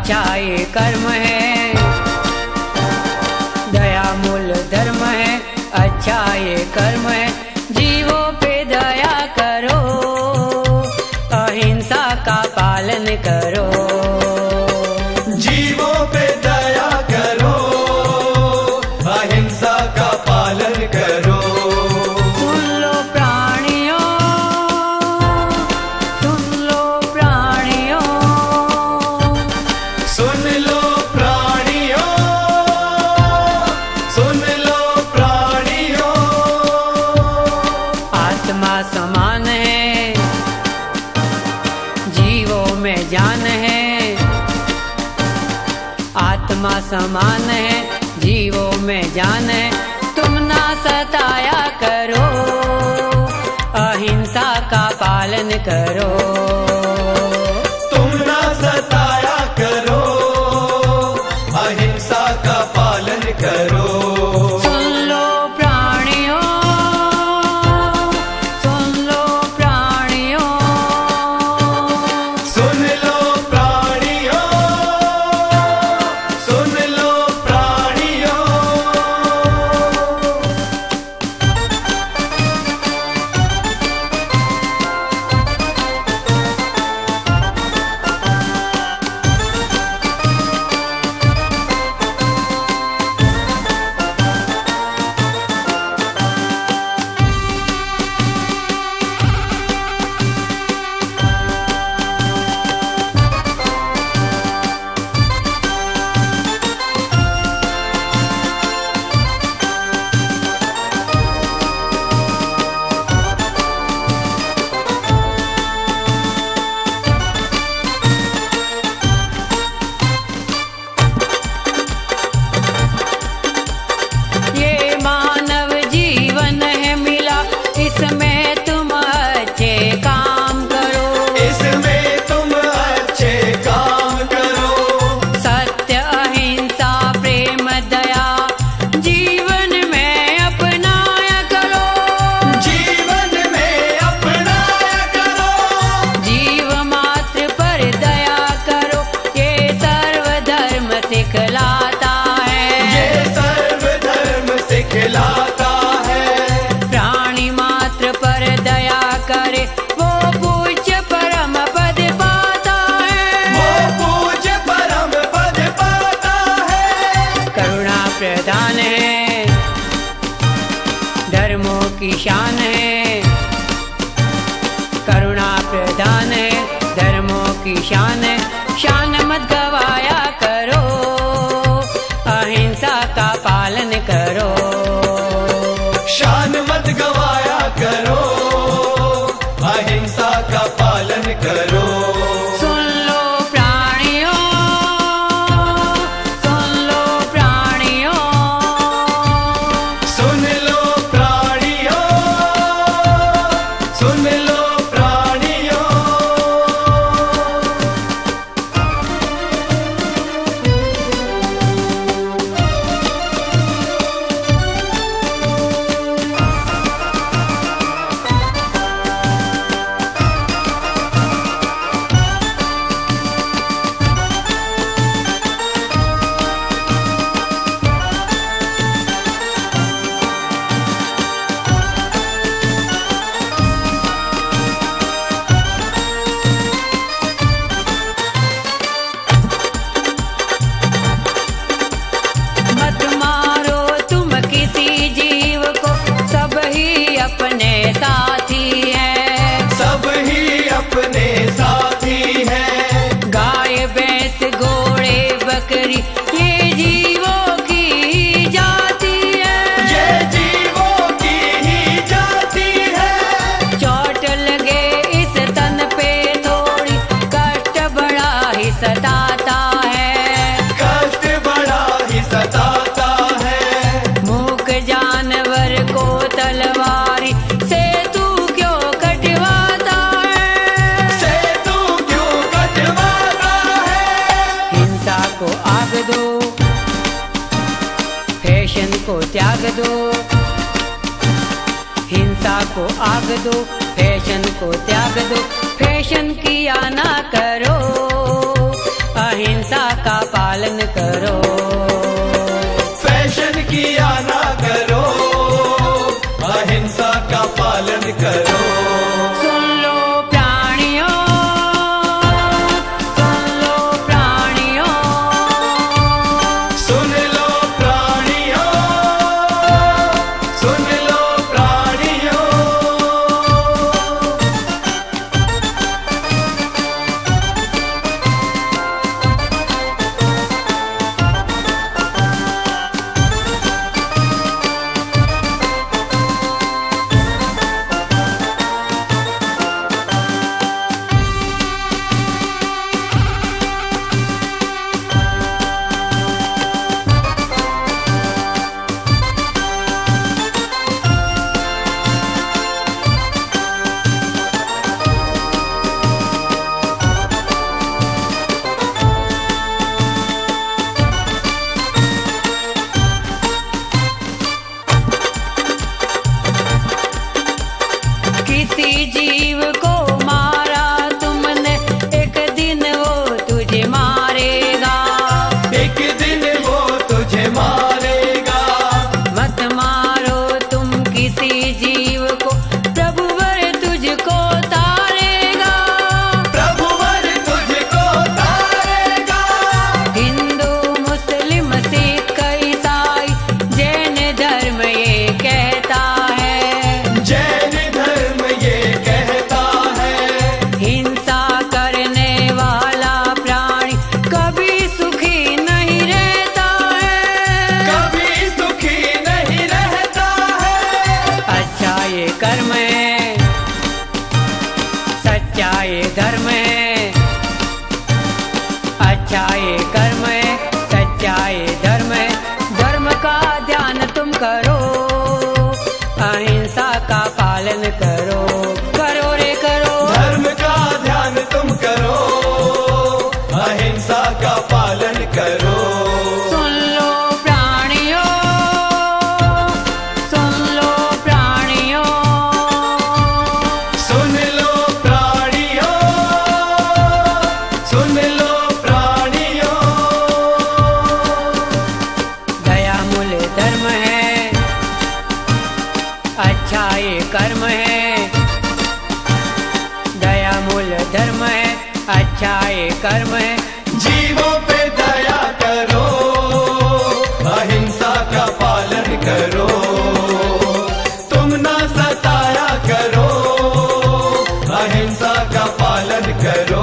अच्छा ये कर्म है, दया मूल धर्म है, अच्छा ये कर्म है। जीवों पे दया करो, अहिंसा का पालन करो। जीवों पे दया करो, अहिंसा का पालन करो। सुन लो प्राणियों, सुन लो प्राणियों, सुन लो प्राणियों, सुन लो प्राणियों। आत्मा समान है, जीवों में जान है। आत्मा समान है, जीवों में जान है। तुम ना सताया करो, अहिंसा का पालन करो। तुम ना सताया करो, अहिंसा का पालन करो। सुन लो प्राणियों, सुन लो प्राणियों, सुन लो प्राणियों, सुन लो प्राणियों। ये मानव जीवन है मिला, इसमें तुम अच्छे काम करो। इसमें तुम अच्छे काम करो। सत्य अहिंसा प्रेम दया जीवन में अपनाया करो। जीवन में अपनाया करो। जीव मात्र पर दया करो, ये सर्वधर्म सिखलाता है। ये सर्वधर्म सिखलाता है। प्राणी मात्र पर दया करे, वो पूज्य परम पद पाता है। वो पूज्य परम पद पाता है। करुणा प्रधान है, धर्मों की शान है। करुणा प्रधान है, धर्मों की शान है। शान मत गवाया करो, अहिंसा का पालन करो। शान मत गवाया करो, अहिंसा का पालन करो। सुन लो प्राणियों, सुन लो प्राणियों, सुन लो प्राणियों, सुन लो प्राणियों। मत मारो तुम किसी जीव को, सब ही अपने साथी हैं। सब ही अपने साथी हैं। गाय भैंस घोड़े बकरी ये जीवों की ही जाति है। ये जीवों की ही जाति है। चोट लगे इस तन पे थोड़ी, कष्ट बड़ा ही सताता है। कष्ट बड़ा ही सताता है। मूक जानवर को तलवारी से तू क्यों कटवाता है। से तू क्यों कटवाता है। हिंसा को आग दो, फैशन को त्याग दो। हिंसा को आग दो, फैशन को त्याग दो। फैशन किया ना करो, अहिंसा अच्छा ये धर्म है, अच्छा ये कर्म है, सच्चा ये धर्म है। धर्म का ध्यान तुम करो, अहिंसा का पालन करो, करो रे करो। धर्म का ध्यान तुम करो, अहिंसा का पालन करो। सुन लो प्राणियों, सुन लो प्राणियों, सुन लो प्राणियों, सुन लो प्राणियों। दया मूल धर्म है, अच्छा ये कर्म है। दया मूल धर्म है, अच्छा ये कर्म है। जीवों पे दया करो, अहिंसा का पालन करो। तुम ना सताया करो, अहिंसा का पालन करो।